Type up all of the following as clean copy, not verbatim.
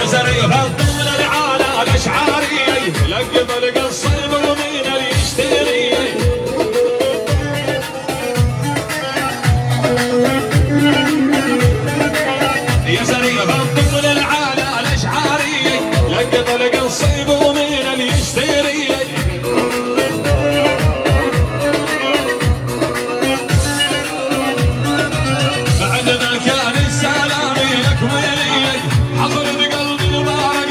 زريف الضمن العالى الاشعاري لقب القصيب ومين اللي يشتري يا زريف الضمن العالى الاشعاري لقب القصيب ومين اللي يشتري بعد ما كان السلام لك ويلي حضر بقلبي المبارك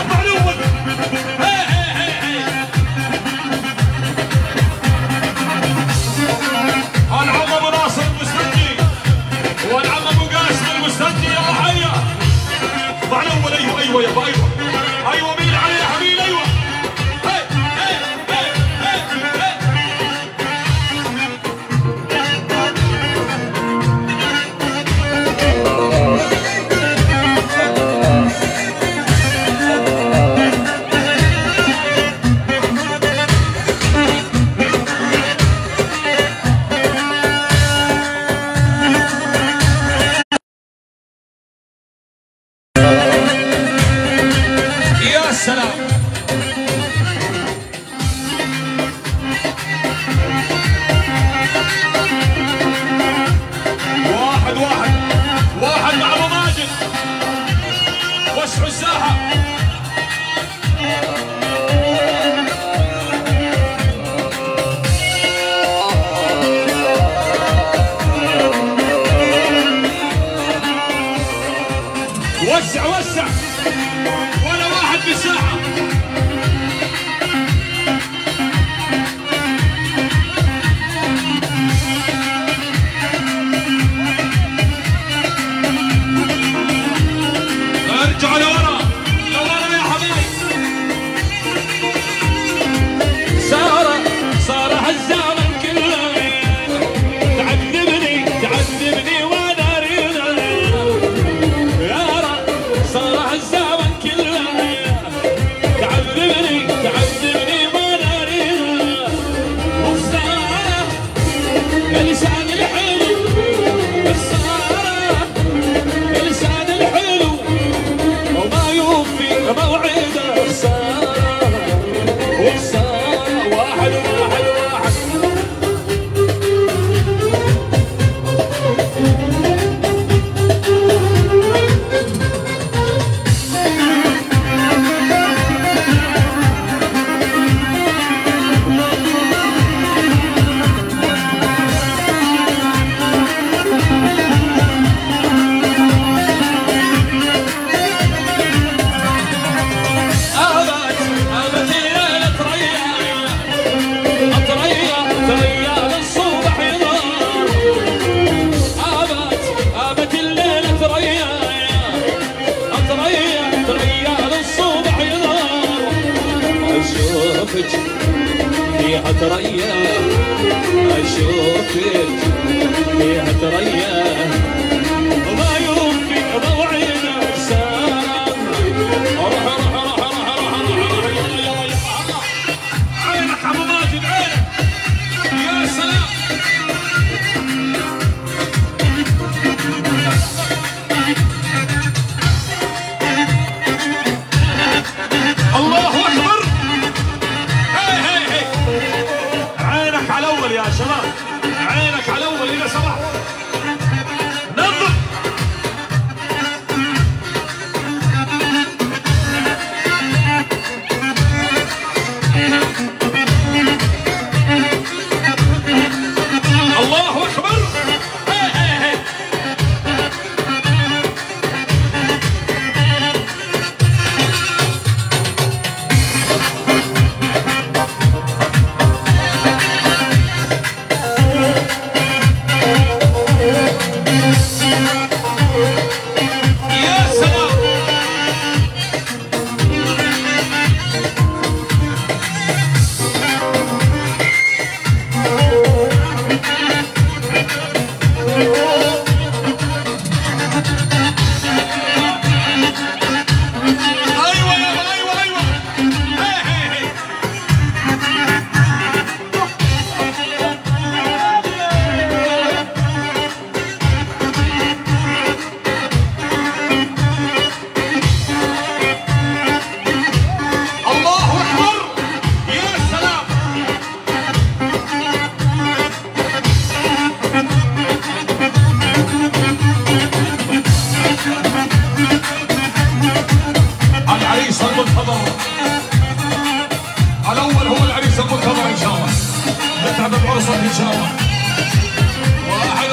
معلوم. العم ابو ناصر المستنجي والعم ابو قاسم المستنجي. يلا حيا معلوم. ايوه ايوه يابا ايوه ايوه. مين علي يا حبيبي؟ ايوه وسع ولا واحد بالساحة. ارجعوا لورا يا حبايب. صار هالزمن كله تعذبني وانا اريد. صار هالزمن كله تعذبني وانا اريد. وصار لسان الحلو لسان الحلو وما يوفي موعده. وصار واحد فيها تريا. اشوفك فيها تريا وما يوفي موعده. سلام روح عينك ابو ماجد عينك. يا سلام الله اكبر. عينك على الاول يا شباب. عينك على الاول اذا سمحت. نظم الله اكبر. ان شاء الله. واحد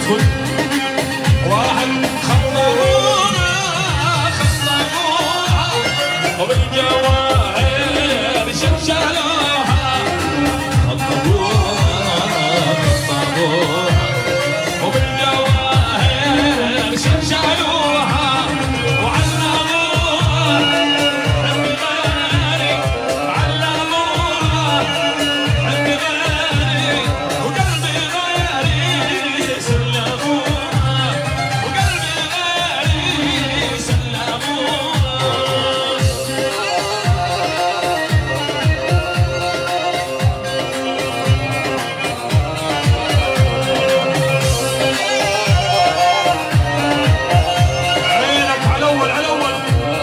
ادخل واحد خطرونا خطروها وبالجواهر شلشلوها خطروها خطروها وبالجواهر شلشلوها وعلموها عند غيري علموها عند غيري وقلبي غيري سلموها وقلبي غيري سلموها عينك على الاول على الاول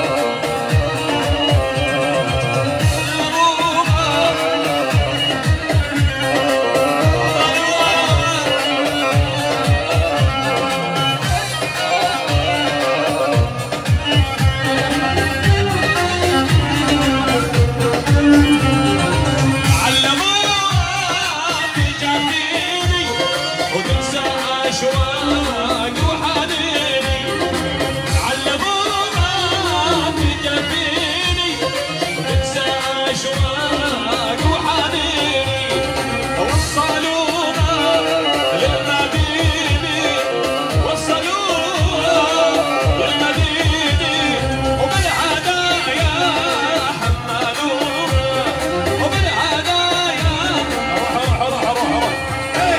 علموها في جبيني وتنسى اشواق وحنيني علموها في جبيني وتنسى اشواق وحنيني وصلوها للمديني وصلوها للمديني وبالهدايا حملوها وبالهدايا روح هي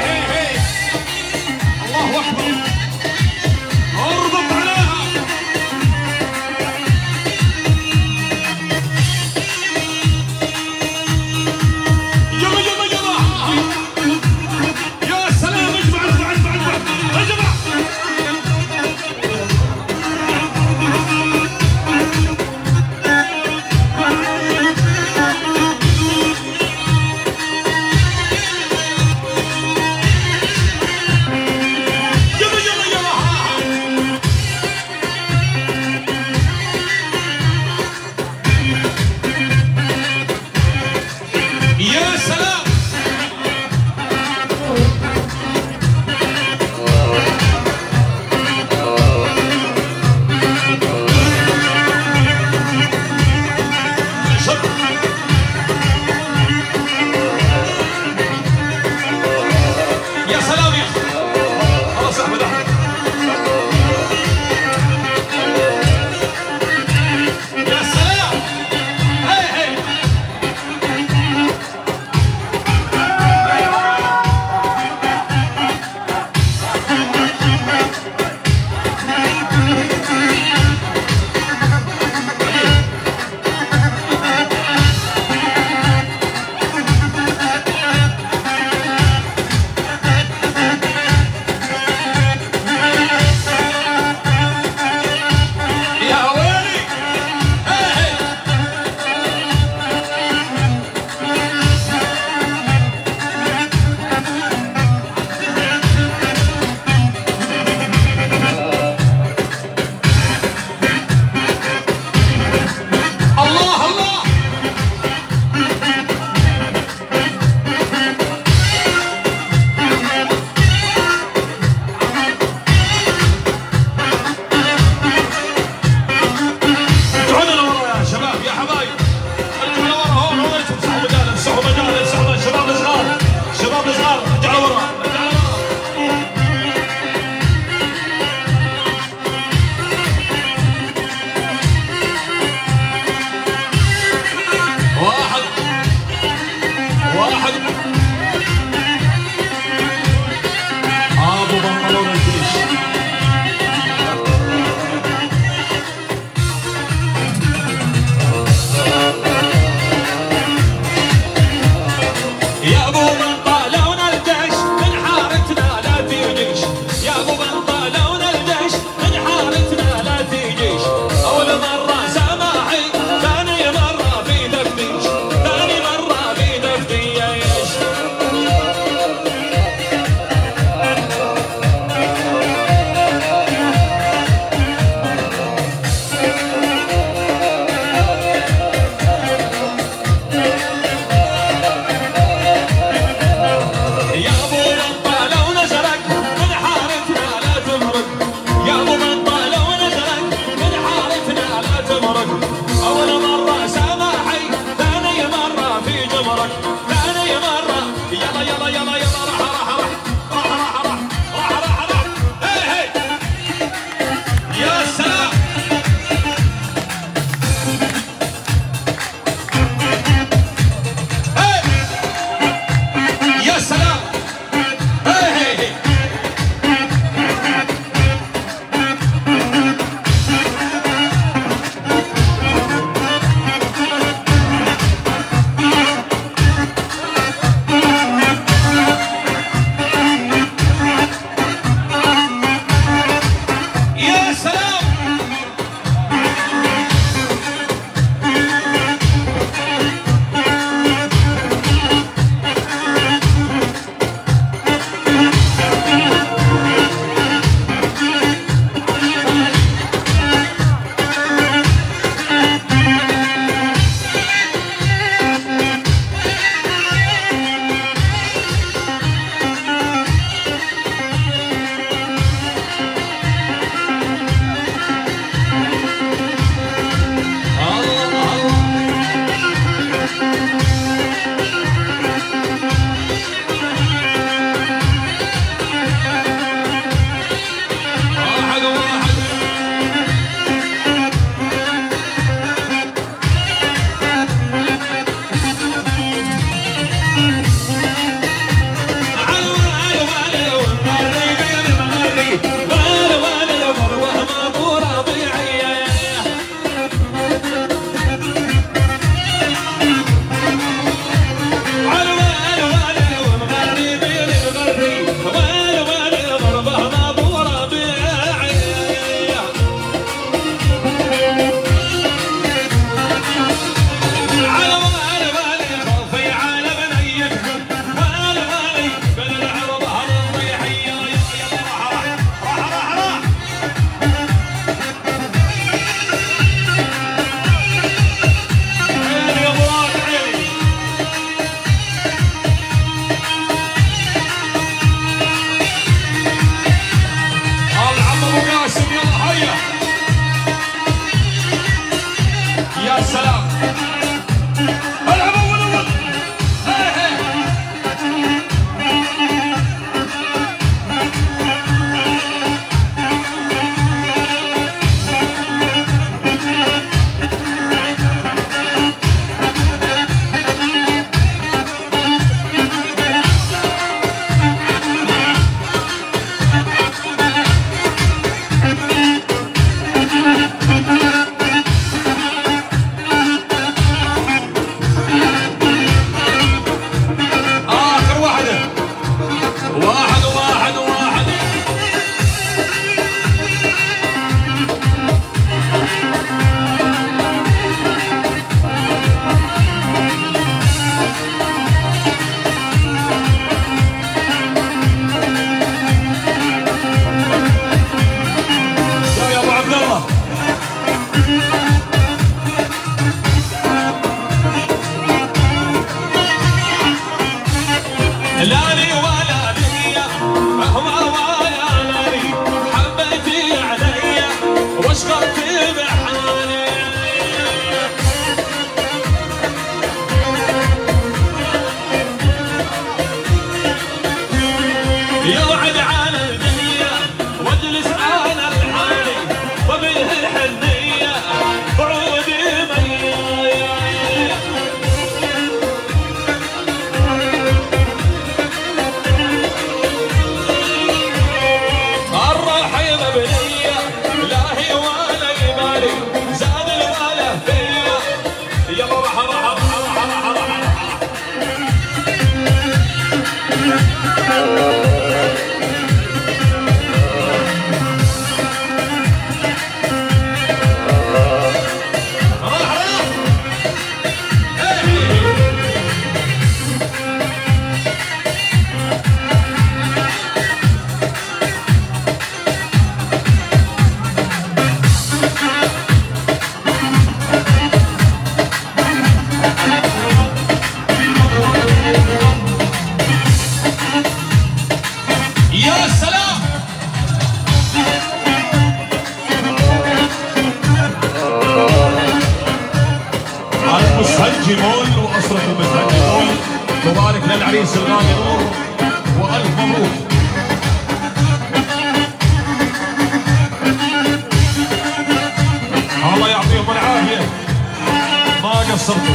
الله اكبر اربط عليها يلا يلا يلا يا سلام اجمع اجمع اجمع اجمع اجمع يلا يلا يلا يا سلام شط يا سلام يا اخي خلاص احمد احمد يا سلام هي هي يا سلام. المستنجي مول وأسرة المستنجي مول تبارك للعريس الغالي نور وألف مبروك. الله يعطيهم العافية ما قصرتوا.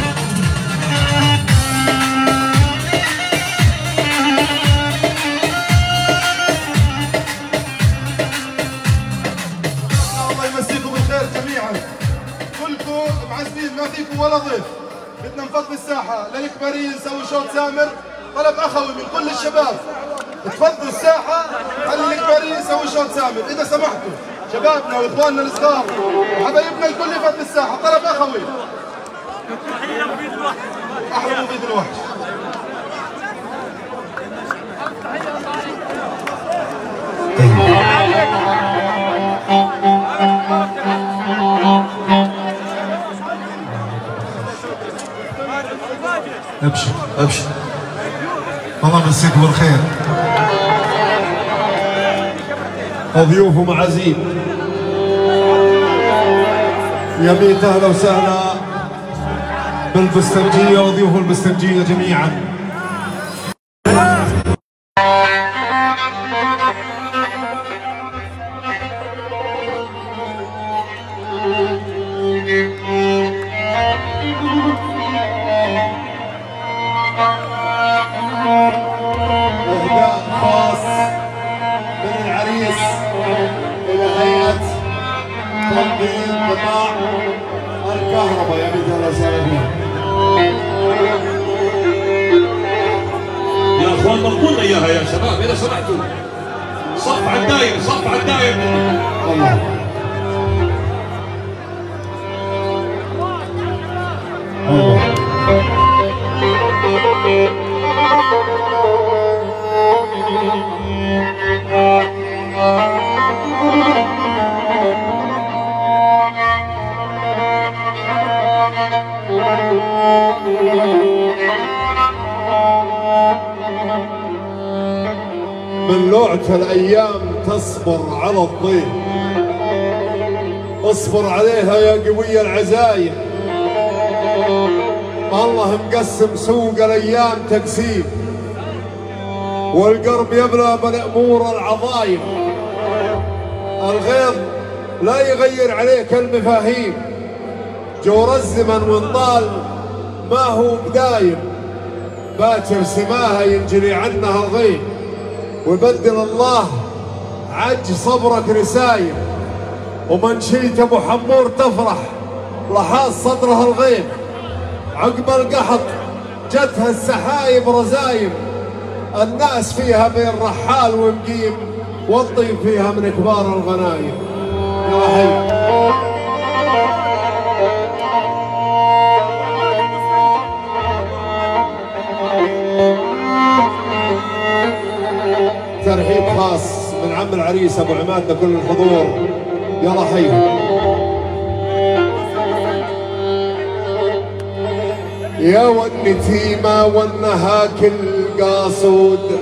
الله يمسيكم بالخير جميعا، كلكم معزين ما فيكم ولا ضيف. بدنا نفضي الساحة للكبارين نسوي شوط سامر، طلب أخوي من كل الشباب تفضوا الساحة خلي الكبارين يسوي شوط سامر إذا سمحتوا، شبابنا وإخواننا الصغار وحبايبنا الكل يفضي الساحة، طلب أخوي. أحلى مفيد الوحش. ابشر ابشر الله يمسيكم بالخير. ضيوف ومعازيم يا ميت اهلا وسهلا بالبستنجيه وضيوف البستنجيه جميعا. إهداء خاص من العريس إلى هيئة تنظيم قطاع الكهرباء يا ميت أهلا وسهلا فيهم. يا اخوان ضبطونا اياها يا شباب اذا سمحتوا. صف على الداير صف على الداير. الله الله من لوعة الأيام تصبر على الضيف، اصبر عليها يا قوي العزايم. الله مقسم سوق الأيام تقسيم، والقرب يبلى بالأمور العظايم. الغيظ لا يغير عليك المفاهيم، جور الزمن وانطال ما هو بدايم. باكر سماها ينجلي عنها الغيم، ويبدل الله عج صبرك رسايم. ومن شيت ابو حمور تفرح لحاظ صدرها الغيم، عقب القحط جتها السحايب رزايم. الناس فيها بين رحال ومقيم، والطيب فيها من كبار الغنايم. يا حي ترحيب خاص من عم العريس ابو عماد لكل الحضور. يلا حي يا والنتيمة والنهاك القاصود،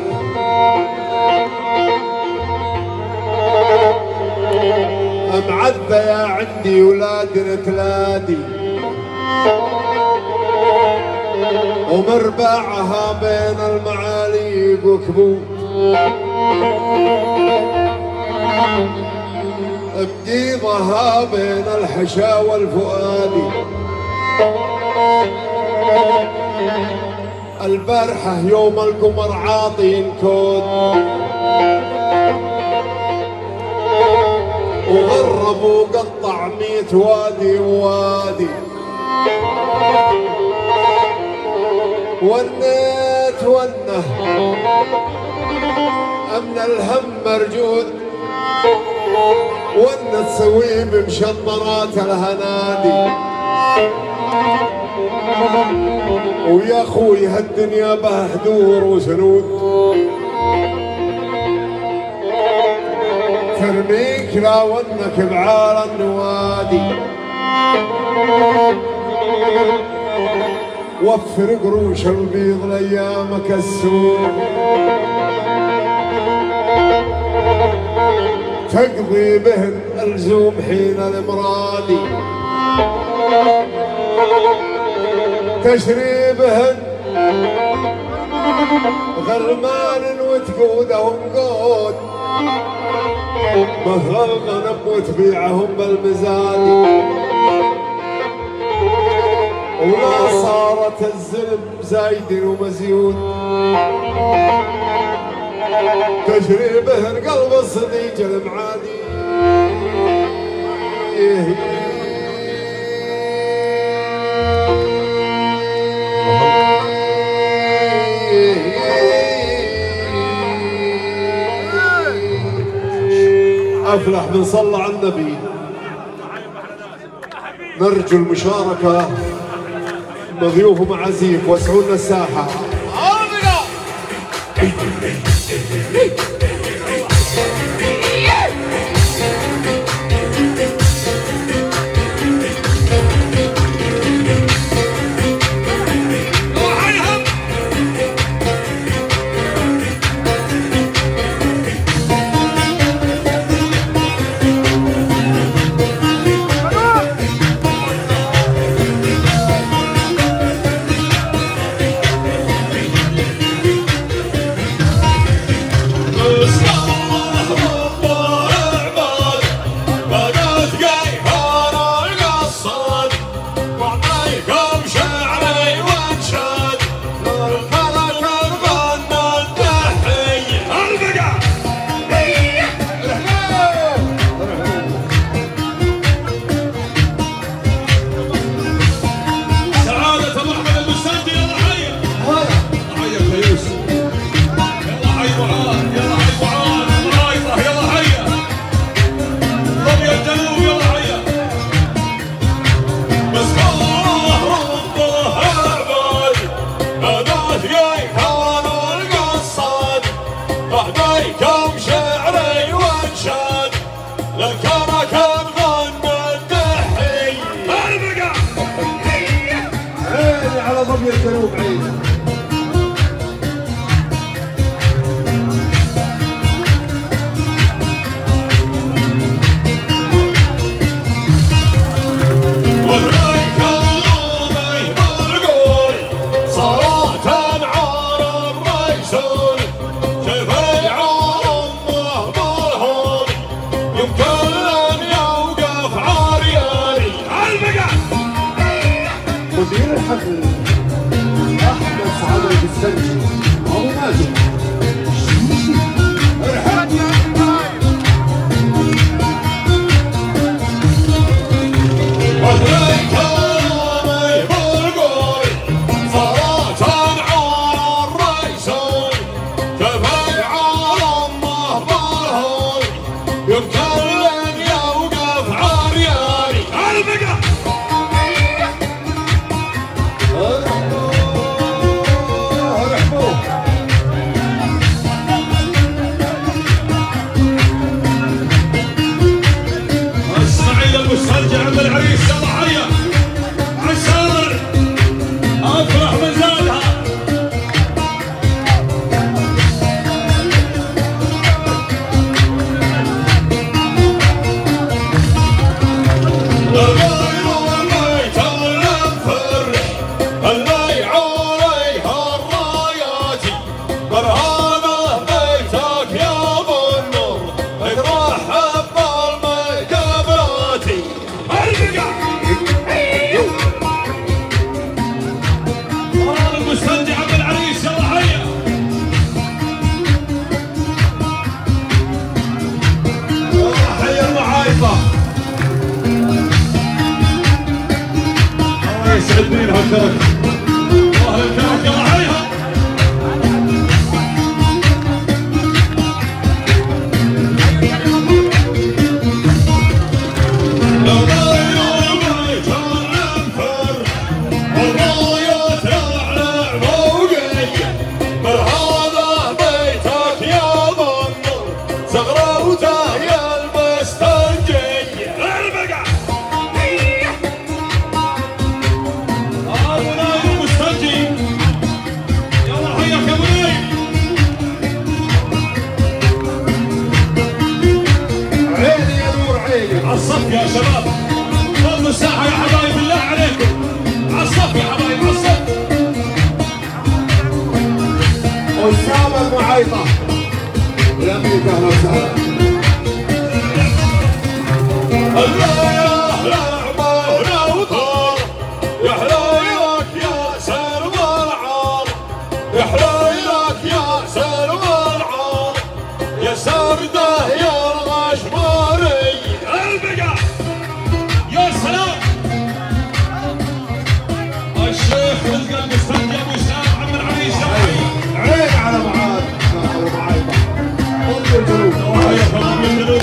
معذية عندي ولاد تلادي، ومربعها بين المعاليق وكبود، مقيضها بين الحشا والفؤادي. البارحة يوم القمر عاطي كود، وغرب وقطع 100 وادي ووادي، ونيت ونه أمن الهم مرجود، ونه تسويه بمشطرات الهنادي. ويا اخوي هالدنيا بها حدور وسنود، ترميك لا ونك بعال النوادي. وفر قروش البيض لايامك السوق، تقضي بهن الزوم حين المرادي تشريبهن غرمان وتقودهم قود مثل الغنم وتبيعهم بالمزاد ولا صارت الزلم زايد ومزيود تجري به قلب الصديق المعادي أفلح من صلى على النبي. نرجو المشاركة مضيوف ومعازيم وسعوا لنا الساحة. الصف يا شباب، فضوا الساحة يا حبايب بالله عليكم، على الصف يا حبايب على الصف. أسامة المعيطة لميك أهلا وسهلا. الله يا أهل عمرنا وطار، يا حلايلك يا سلم العار، يا حلايلك يا سلم العار، يا سرده يا الغشماري. البقع يا سلام. الشيخ رزق المستنجى ابو اسلام عم العريس عين على معاد المعيطة ضد الجنوب. ضد الجنوب.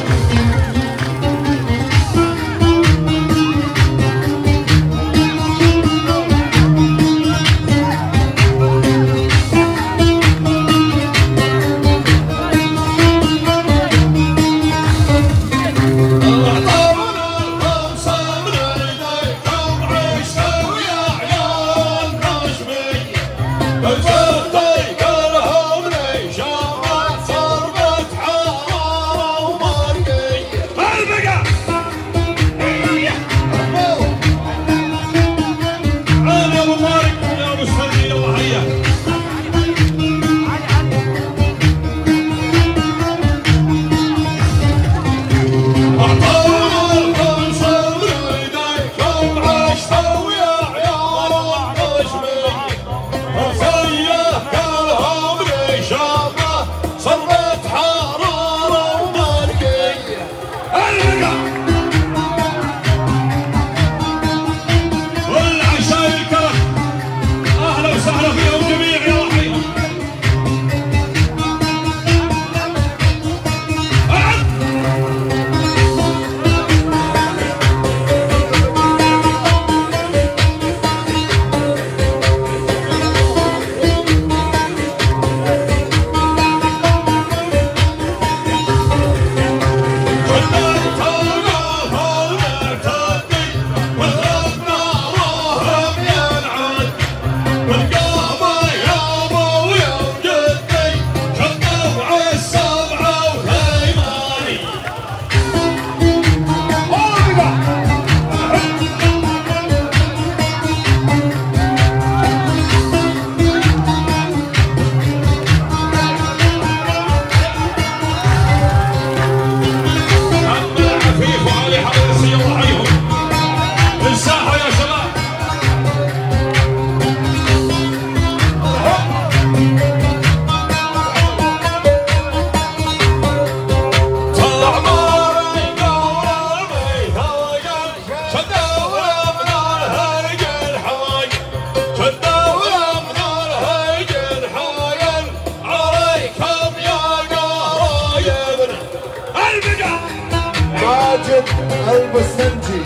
ماجد البستنجي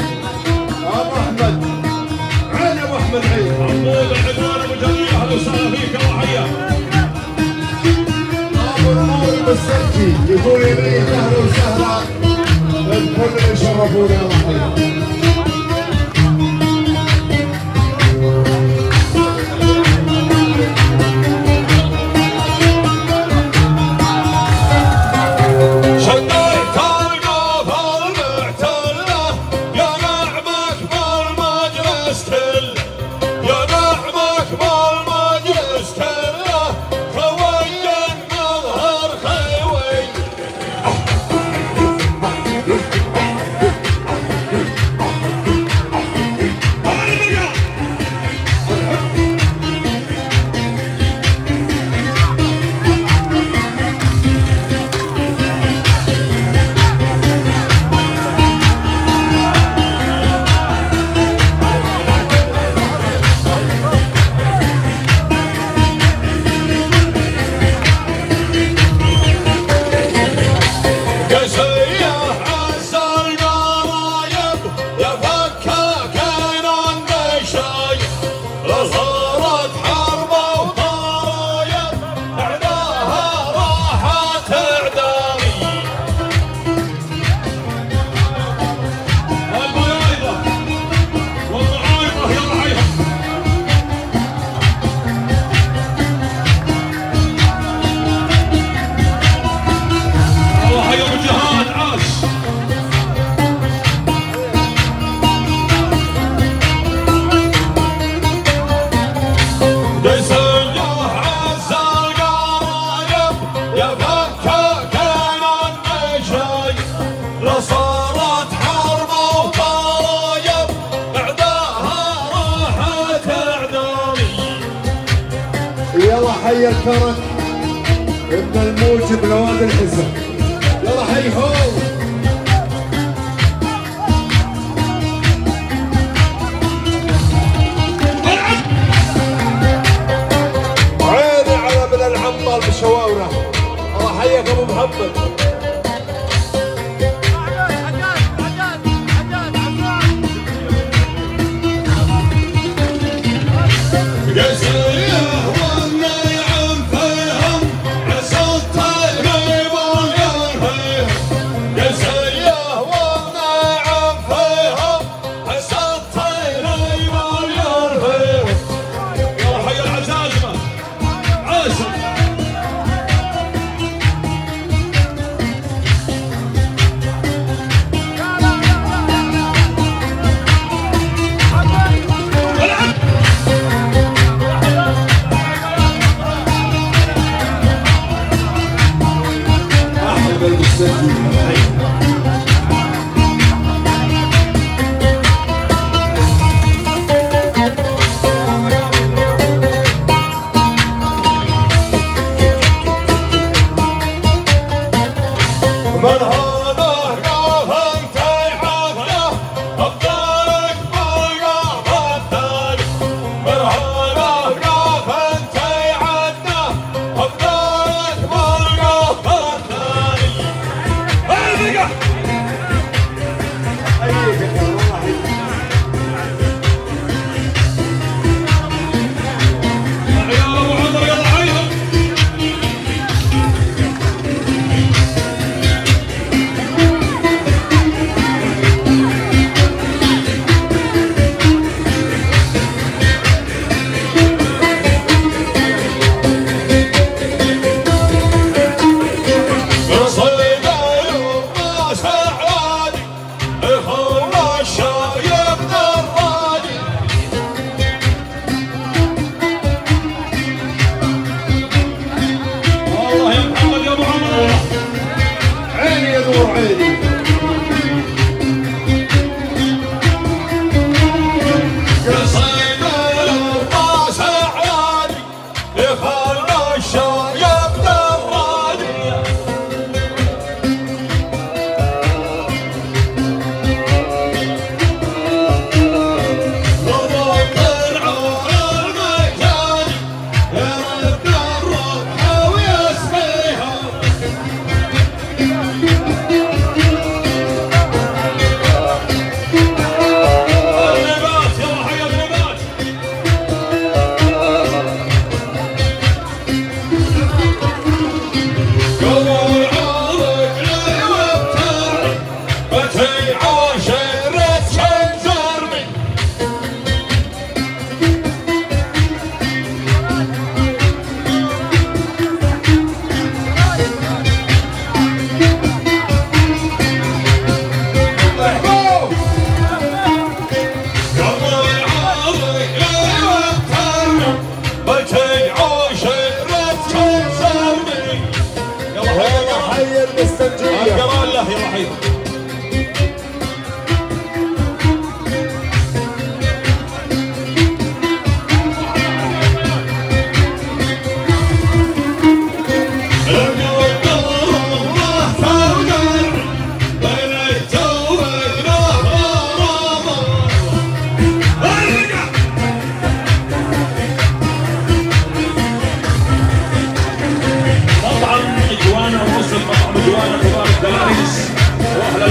ابو احمد عين ابو احمد عين عمود العدوان ابو جميل اهلا وسهلا فيك يا حيا. ابو النور البستنجي يقول لي اهلا وسهلا الكل اللي شرفونا يا حيا. لصارت حرب وطايب اعداها راحت اعدامي. يلا حي الكرم ابن الموجب نوادي الحزب. يلا حي هو. عيني على ابن العنبر بشواوره. الله حيك ابو محمد. مطعم جوانا وصل مطعم جوانا كبار الدلائس واهلا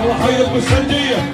الله حي المستنجية.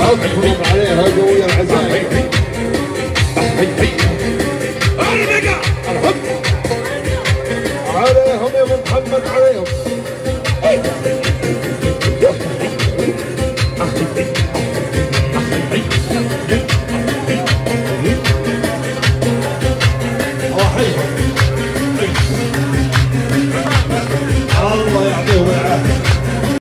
اضرب عليها قوية العزايم.